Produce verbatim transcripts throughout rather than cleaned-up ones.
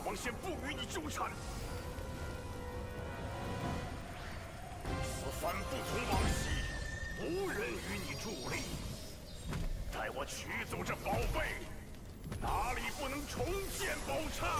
王先不与你纠缠。此番不同往昔，无人与你助力。待我取走这宝贝，哪里不能重建宝刹？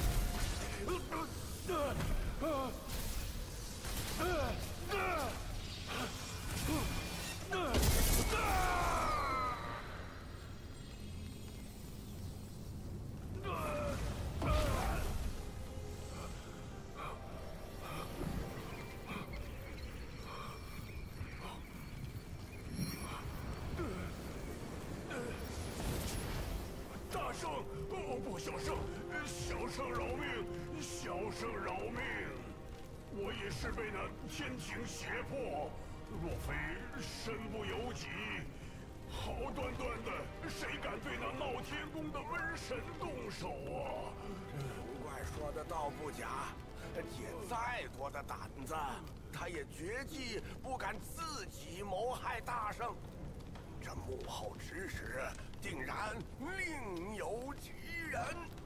大圣，哦不，小圣，小圣饶命，小圣饶命！我也是被那天庭胁迫，若非身不由己，好端端的，谁敢对那闹天宫的瘟神动手啊？ 龙怪说的倒不假，借再多的胆子，他也绝技不敢自己谋害大圣。这幕后指使，定然另有其人。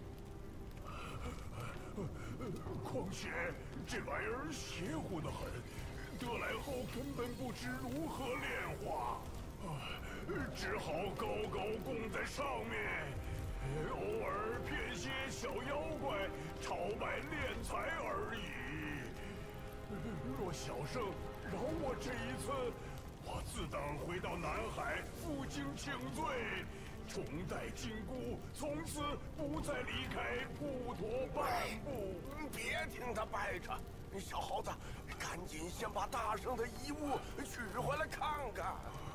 况且这玩意儿邪乎的很，得来后根本不知如何炼化，只好高高供在上面，偶尔骗些小妖怪朝拜敛财而已。若小圣饶我这一次，我自当回到南海负荆请罪，重戴金箍，从此不再离开普陀半步。 别听他掰扯，小猴子，赶紧先把大圣的遗物取回来看看。